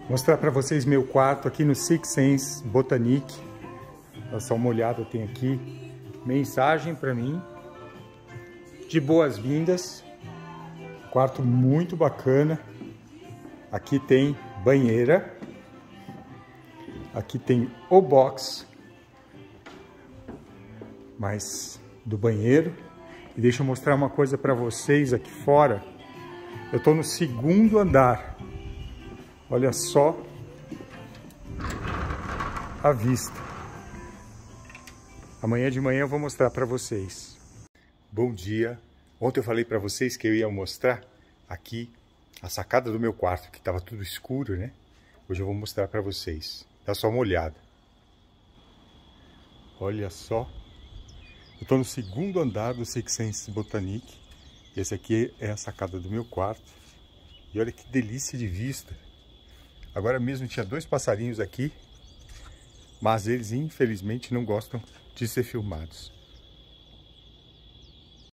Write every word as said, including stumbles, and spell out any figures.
Mostrar para vocês meu quarto aqui no Six Sense Botanique. Dá só uma olhada, tem aqui mensagem para mim de boas-vindas. Quarto muito bacana. Aqui tem banheira. Aqui tem o box mais do banheiro. E deixa eu mostrar uma coisa para vocês aqui fora. Eu estou no segundo andar. Olha só a vista. Amanhã de manhã eu vou mostrar para vocês. Bom dia. Ontem eu falei para vocês que eu ia mostrar aqui a sacada do meu quarto, que estava tudo escuro, né? Hoje eu vou mostrar para vocês. Dá só uma olhada. Olha só. Eu estou no segundo andar do Six Sense Botanique. Esse aqui é a sacada do meu quarto. E olha que delícia de vista. Agora mesmo tinha dois passarinhos aqui, mas eles infelizmente não gostam de ser filmados.